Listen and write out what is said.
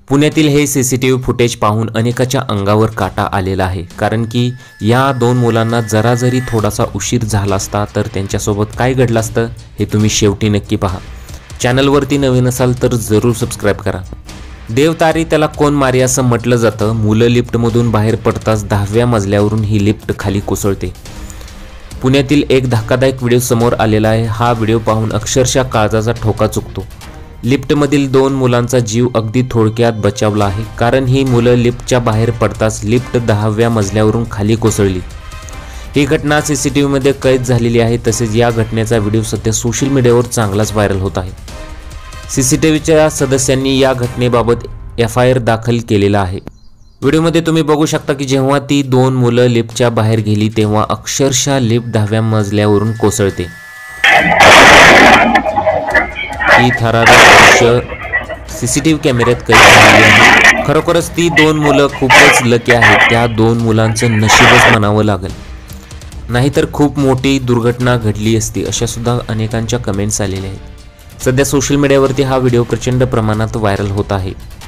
पुण्यातील हे CCTV footage पाहून अनेकाच्या अंगावर काटा आलेला आहे, कारण की या दोन मुलांना जरा जरी थोडासा उशीर झाला असता तर त्यांच्यासोबत काय घडलं असतं हे तुम्ही शेवटी नक्की पहा। चॅनलवरती नवीन असाल तर जरूर सबस्क्राइब करा। देवतारी त्याला कोण मारी असं म्हटलं जातं। मुलं लिफ्टमधून बाहेर पडताच 10व्या मजल्यावरून ही लिफ्ट खाली कोसळते। पुण्यातील एक धक्कादायक व्हिडिओ समोर आलेला आहे। हा व्हिडिओ पाहून अक्षरशः काळजाचा ठोका चुकतो। लिफ्टमधील दोन मुलांचा जीव अगदी थोडक्यात बचावला आहे, कारण ही मुलं लिफ्टच्या बाहेर पडताच लिफ्ट 10व्या मजल्यावरून खाली कोसळली। ही घटना सीसीटीव्हीमध्ये कैद झालेली आहे। तसेच या घटनेचा व्हिडिओ सध्या सोशल मीडियावर चांगलाच व्हायरल होत आहे। सीसीटीव्हीच्या सदस्यांनी या घटनेबाबत FIR दाखल केलेला आहे। व्हिडिओमध्ये तुम्ही बघू शकता की जेव्हा ती दोन मुलं लिफ्टच्या बाहेर गेली तेव्हा अक्षरशः लिफ्ट 10व्या मजल्यावरून कोसळते। ही थरारक दृश्य सीसीटीव्ही कॅमेऱ्यात कैद झालेली आहे। खरोखरच ती दोन मुलं खूपच लकी आहेत। त्या दोन मुलांचं नशीबच म्हणावं लागेल, नाहीतर खूप मोठी दुर्घटना घडली असती, अशा सुद्धा अनेकांच्या कमेंट्स आलेल्या आहेत। सध्या सोशल मीडियावरती हा व्हिडिओ प्रचंड प्रमाणात व्हायरल होत आहे।